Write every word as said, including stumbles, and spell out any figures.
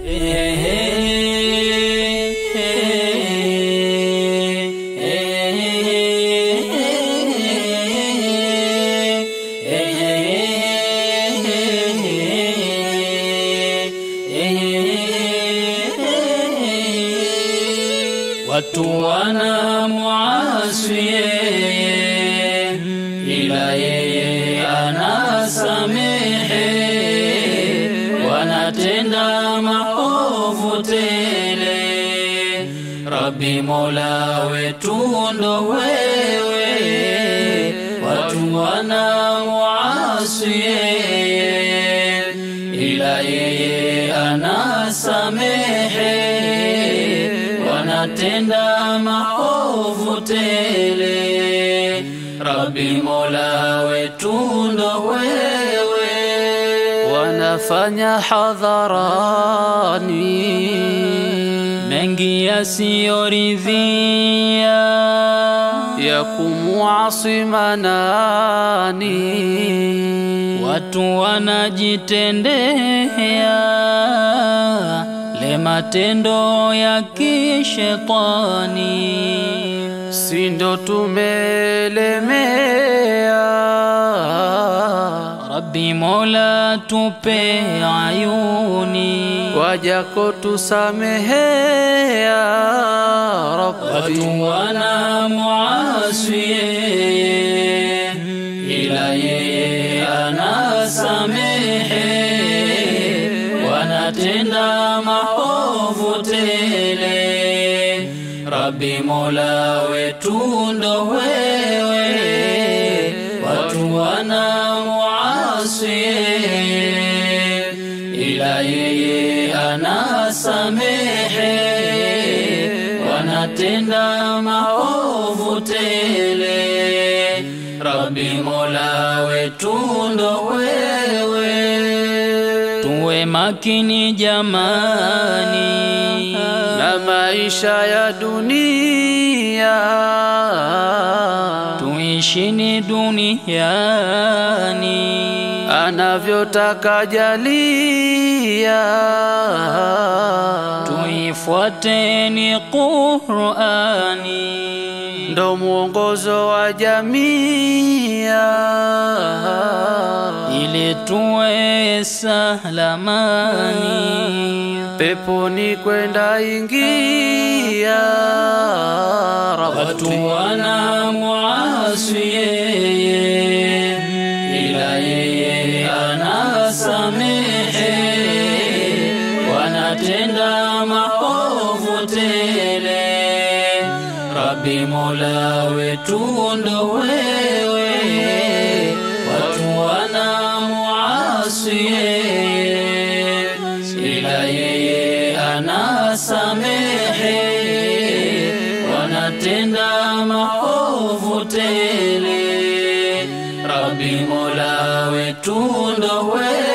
watu wanamuasi ila yeye anasamehe, wanatenda maovu tele. Rabbi Mola wetu ndo wewe, watu wanamuasi ila yeye anasamehe, wanatenda maovu tele. Rabbi Mola wetu ndo wewe, wanafanya hadharani mengi yasiyoridhia ya kumuasi manani, watu wanajitendea le matendo ya kishetani. sindo tumelemea, Rabbi Mola tupe ayuni, wajako tusamehea Rabbi. watu wanamuasi ila yeye anasamehe, wanatenda maovu tele. Rabbi Mola wetu ndo wewe, watu wanamuasi ila yeye anasamehe, wanatenda maovu tele. Rabbi Mola wetu ndo wewe, tuwe makini jamani na maisha ya dunia, tuishini duniani anavyotaka jalia, tuifuateni Qur'ani, ndo mwongozo wa jamii, ili tuwe salamani, peponi kwenda ingia Rabbi. watu wanamuasi ila yeye anasamehe, wanatenda maovu tele. Rabbi Mola wetu ndo wewe, watu wanamuasi ila yeye anasamehe, wanatenda maovu tele. Rabbi Mola wetu ndo wewe,